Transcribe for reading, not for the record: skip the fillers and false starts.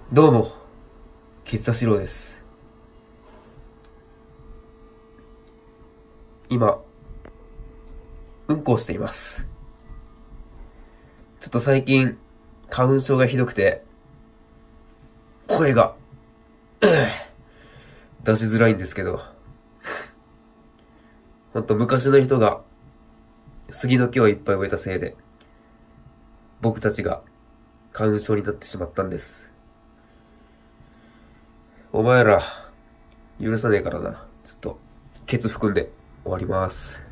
どうも、喫茶四郎です。今、うんこをしています。ちょっと最近、花粉症がひどくて、声が、出しづらいんですけど、ほんと昔の人が、杉の木をいっぱい植えたせいで、僕たちが花粉症になってしまったんです。お前ら、許さねえからな。ちょっと、ケツ含んで終わります。